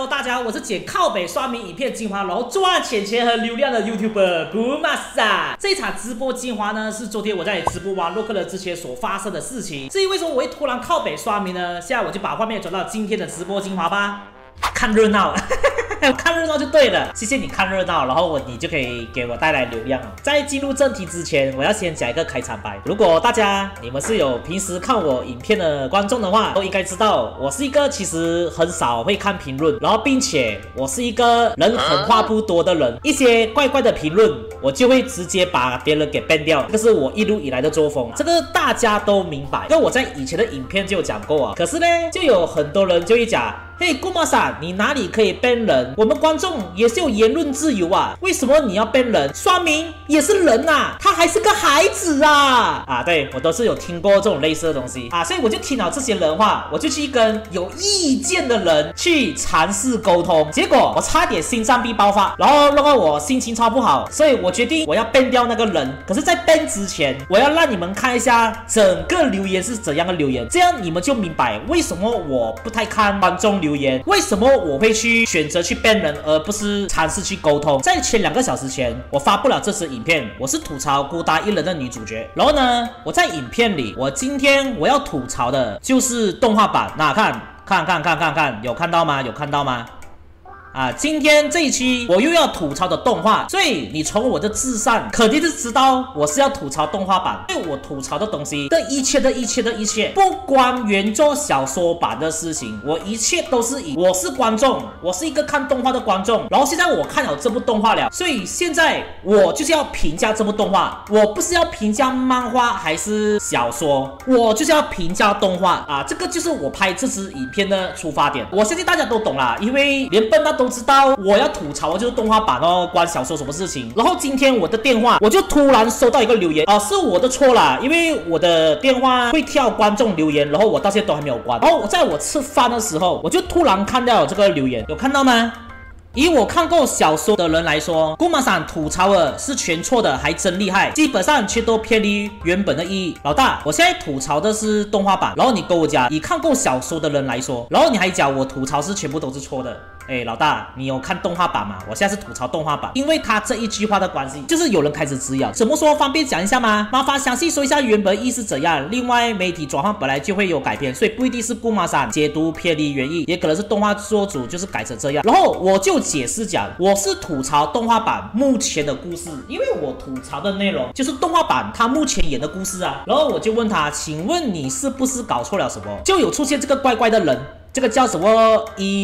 大家好，我是捡靠北刷屏影片精华，然后赚钱和流量的 YouTuber 古马萨。这一场直播精华呢，是昨天我在直播完洛克人之前所发生的事情。至于为什么我会突然靠北刷屏呢？现在我就把画面转到今天的直播精华吧，看热闹。看热闹就对了，谢谢你看热闹，然后你就可以给我带来流量。在进入正题之前，我要先讲一个开场白。如果你们是有平时看我影片的观众的话，都应该知道我是一个其实很少会看评论，然后并且我是一个人狠话不多的人，一些怪怪的评论我就会直接把别人给 ban 掉，这是我一路以来的作风，这个大家都明白，因为我在以前的影片就有讲过啊。可是呢，就有很多人就会讲，嘿，古马萨，你哪里可以 ban 人？我们观众也是有言论自由啊，为什么你要 ban 人？刷屏也是人啊，他还是个孩子啊！对，我都是有听过这种类似的东西啊，所以我就听了这些人话，我就去跟有意见的人去尝试沟通，结果我差点心脏病爆发，然后弄到我心情超不好，所以我决定我要 ban 掉那个人。可是，在 ban 之前，我要让你们看一下整个留言是怎样的留言，这样你们就明白为什么我不太看观众留言，为什么我会去选择去 ban 人，而不是尝试去沟通。在前2个小时前，我发布了这支影片，我是吐槽孤单一人的女主角。然后呢，我在影片里，今天我要吐槽的就是动画版。那看，有看到吗？有看到吗？今天这一期我又要吐槽的动画，所以你从我的字上肯定是知道我是要吐槽动画版。因为我吐槽的东西的一切，不关原作小说版的事情，我一切都是以我是观众，我是一个看动画的观众。然后现在我看了这部动画了，所以现在我就是要评价这部动画，我不是要评价漫画还是小说，我就是要评价动画这个就是我拍这支影片的出发点。我相信大家都懂啦，因为连笨蛋都知道我要吐槽的就是动画版哦，关小说什么事情。然后今天我的电话我就突然收到一个留言是我的错啦，因为我的电话会跳观众留言，然后我到现在都还没有关。然后在我吃饭的时候，我就突然看到有这个留言，有看到吗？以我看过小说的人来说，古马桑吐槽的是全错的，还真厉害，基本上全都偏离原本的意义。老大，我现在吐槽的是动画版，然后你跟我讲以看过小说的人来说，然后你还讲我吐槽是全部都是错的。老大，你有看动画版吗？我现在是吐槽动画版，因为他这一句话的关系，就是有人开始质疑，怎么说方便讲一下吗？麻烦详细说一下原本意是怎样。另外，媒体转换本来就会有改编，所以不一定是古马桑解读偏离原意，也可能是动画作主就是改成这样。然后我就解释讲，我是吐槽动画版目前的故事，因为我吐槽的内容就是动画版他目前演的故事啊。然后我就问他，请问你是不是搞错了什么？就有出现这个怪怪的人。这个叫什么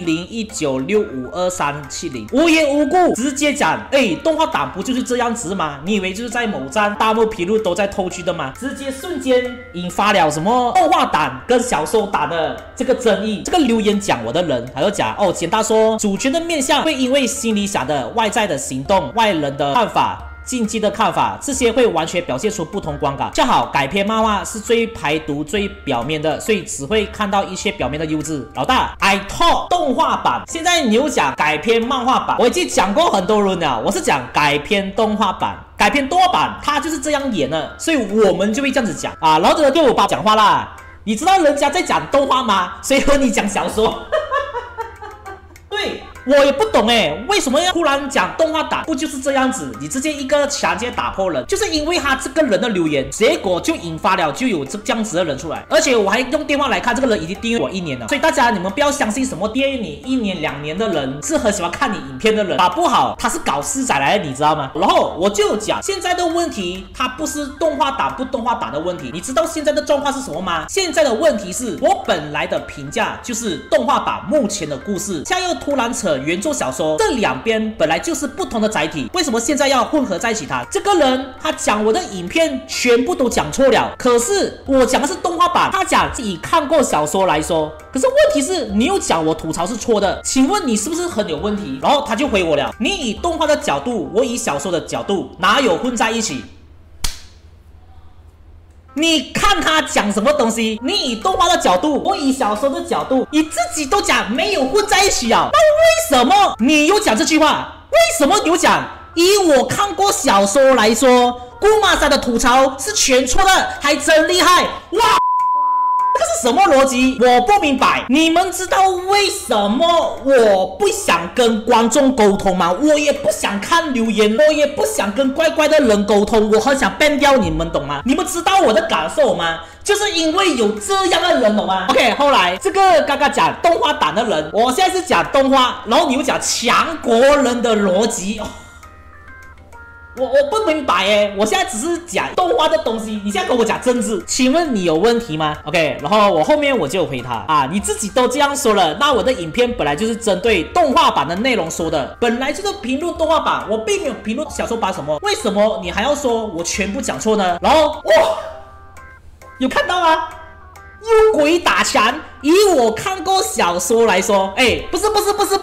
1019652370，无缘无故直接讲，动画党不就是这样子吗？你以为就是在某站大幕披露都在偷去的吗？直接瞬间引发了什么动画党跟小说党的这个争议。这个留言讲我的人，还有讲简大说主角的面相会因为心里想的外在的行动、外人的看法、禁忌的看法，这些会完全表现出不同观感。恰好改编漫画是最排毒最表面的，所以只会看到一些表面的幼稚。老大 I talk 动画版，现在你又讲改编漫画版，我已经讲过很多轮了，我是讲改编动画版。改编动画版它就是这样演的，所以我们就会这样子讲然后这个对我爸讲话啦，你知道人家在讲动画吗？谁和你讲小说？对，我也不懂为什么要突然讲动画党？不就是这样子？你直接一个强奸打破人，就是因为他这个人的留言，结果就引发了就有这样子的人出来。而且我还用电话来看，这个人已经订阅我1年了。所以大家你们不要相信什么订阅你1年2年的人是很喜欢看你影片的人，搞不好他是搞私仔来的，你知道吗？然后我就讲现在的问题，它不是动画党不动画党的问题。你知道现在的状况是什么吗？现在的问题是我本来的评价就是动画版目前的故事，现在又突然扯原作小说，这两边本来就是不同的载体，为什么现在要混合在一起它？这个人他讲我的影片全部都讲错了，可是我讲的是动画版，他讲以看过小说来说，可是问题是你又讲我吐槽是错的，请问你是不是很有问题？然后他就回我了，你以动画的角度，我以小说的角度，哪有混在一起？你看他讲什么东西？你以动画的角度，我以小说的角度，你自己都讲没有混在一起啊，那为什么你又讲这句话？为什么你又讲以我看过小说来说，古马桑的吐槽是全错的，还真厉害哇！这个是什么逻辑？我不明白。你们知道为什么我不想跟观众沟通吗？我也不想看留言，我也不想跟怪怪的人沟通，我很想 ban 掉你们，懂吗？你们知道我的感受吗？就是因为有这样的人，懂吗 ？OK， 后来这个刚刚讲动画党的人，我现在是讲动画，然后你又讲强国人的逻辑。我不明白哎，我现在只是讲动画的东西，你现在跟我讲政治，请问你有问题吗 ？OK， 然后我后面我就回他啊，你自己都这样说了，那我的影片本来就是针对动画版的内容说的，本来就是评论动画版，我并没有评论小说版什么，为什么你还要说我全部讲错呢？然后哇，有看到吗？又鬼打墙！以我看过小说来说，不是，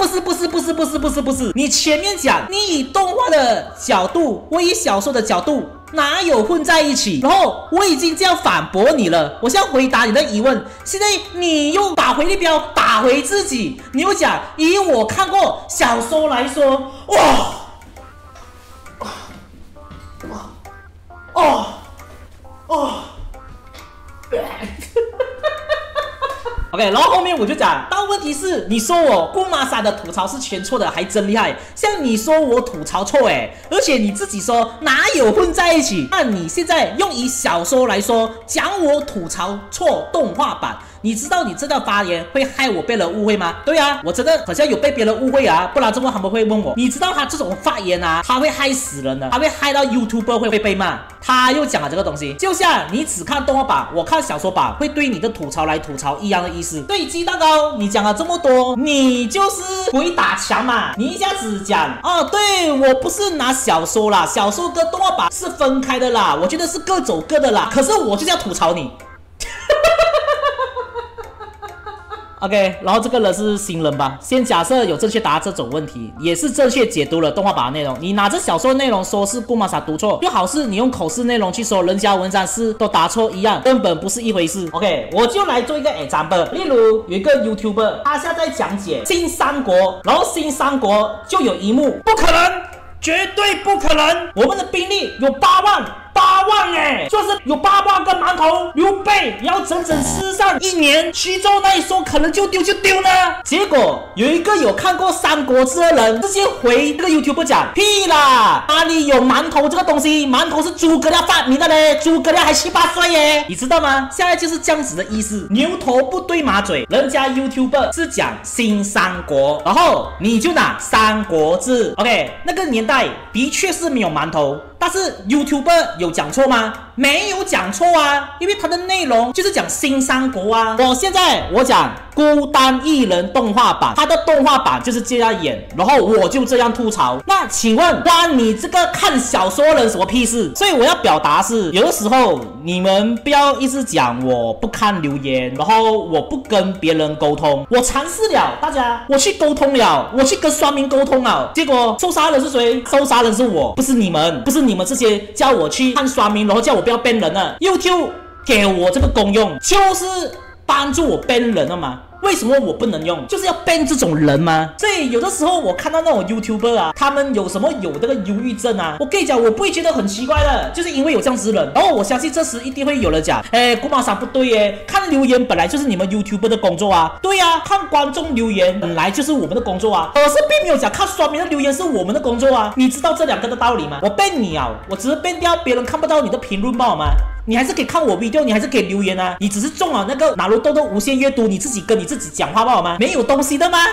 你前面讲你以动画的角度，我以小说的角度，哪有混在一起？然后我已经这样反驳你了，我现在回答你的疑问，现在你又打回力镖，打回自己，你又讲以我看过小说来说，OK， 然后后面我就讲，但问题是，你说我姑妈莎的吐槽是全错的，还真厉害。像你说我吐槽错而且你自己说哪有混在一起？那你现在用以小说来说，讲我吐槽错动画版，你知道你这段发言会害我被人误会吗？对啊，我真的好像有被别人误会啊，不然怎么他们会问我？你知道他这种发言啊，他会害死人的，他会害到 YouTuber 会被骂。他又讲了这个东西，就像你只看动画版，我看小说版，会对你的吐槽来吐槽一样的意思。对鸡蛋糕，你讲了这么多，你就是鬼打墙嘛！你一下子讲对我不是拿小说啦，小说跟动画版是分开的啦，我觉得是各走各的啦。可是我就是要吐槽你。OK， 然后这个人是新人吧？先假设有正确答这种问题，也是正确解读了动画版的内容。你拿着小说内容说是姑妈莎读错，就好似你用口试内容去说人家文章是都答错一样，根本不是一回事。OK， 我就来做一个 example， 例如有一个 YouTuber， 他现在在讲解新三国，然后新三国就有一幕，不可能，绝对不可能，我们的兵力有8万就是有8万个馒头，刘备要整整吃上1年，徐州那一说可能就丢呢。结果有一个有看过三国志的人直接回这个 YouTuber 讲，屁啦，哪里有馒头这个东西？馒头是诸葛亮发明的嘞，诸葛亮还7、8岁耶，你知道吗？现在就是这样子的意思，牛头不对马嘴，人家 YouTuber 是讲新三国，然后你就拿三国志 ，OK， 那个年代的确是没有馒头。但是 YouTuber 有讲错吗？没有讲错啊，因为它的内容就是讲新三国啊。我讲孤单一人动画版，它的动画版就是这样演，然后我就这样吐槽。那请问关你这个看小说人什么屁事？所以我要表达是，有的时候你们不要一直讲我不看留言，然后我不跟别人沟通。我尝试了，大家，我去沟通了，我去跟酸民沟通了，结果受杀人是谁？受杀人是我，不是你们，不是你们这些叫我去看酸民，然后叫我不要 ban 人了。YouTube 给我这个功用，就是帮助我 ban 人了嘛。为什么我不能用？就是要 ban 这种人吗？所以有的时候我看到那种 YouTuber 啊，他们有这个忧郁症啊，我跟你讲，我不会觉得很奇怪的，就是因为有这样子的人。然后我相信这时一定会有人讲，姑妈莎不对耶，看留言本来就是你们 YouTuber 的工作啊。对啊，看观众留言本来就是我们的工作啊，可是并没有讲看酸民的留言是我们的工作啊。你知道这两个的道理吗？我 ban 你啊，我只是 ban 掉别人看不到你的评论罢了吗？你还是可以看我 video， 你还是可以留言啊。你只是中了那个哪路豆豆无限阅读，你自己跟你自己讲话不好吗？没有东西的吗？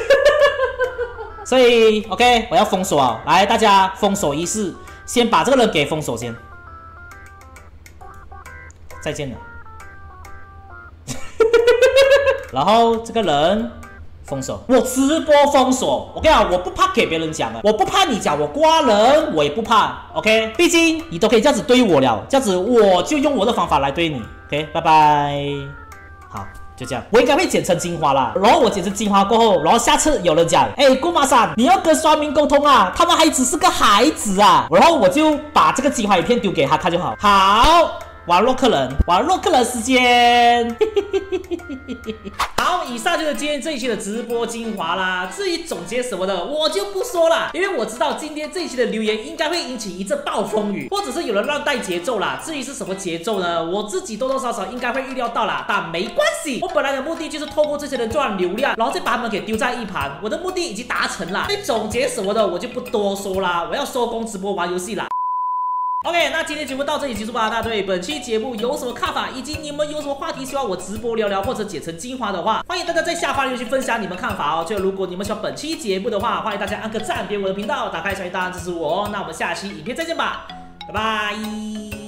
所以 OK， 我要封锁啊！来，大家封锁仪式，先把这个人给封锁先。再见了。然后这个人封锁，我直播封锁。我跟你讲，我不怕给别人讲啊，我不怕你讲我刮人，我也不怕。OK， 毕竟你都可以这样子对我了，这样子我就用我的方法来对你。OK， 拜拜。好，就这样。我应该会剪成精华啦，然后我剪成精华过后，然后下次有人讲，姑妈莎，你要跟酸民沟通啊，他们还只是个孩子啊，然后我就把这个精华影片丢给他看就好。好。 玩洛克人时间。好，以上就是今天这一期的直播精华啦。至于总结什么的，我就不说了，因为我知道今天这一期的留言应该会引起一阵暴风雨，或者是有人乱带节奏啦。至于是什么节奏呢？我自己多多少少应该会预料到啦，但没关系。我本来的目的就是透过这些人赚流量，然后再把他们给丢在一旁。我的目的已经达成了。对总结什么的，我就不多说啦。我要收工直播玩游戏啦。OK， 那今天节目到这里结束吧。大家对本期节目有什么看法，以及你们有什么话题希望我直播聊聊或者剪成精华的话，欢迎大家在下方留言区分享你们看法哦。就如果你们喜欢本期节目的话，欢迎大家按个赞，点我的频道，打开小铃铛支持我哦。那我们下期影片再见吧，拜拜。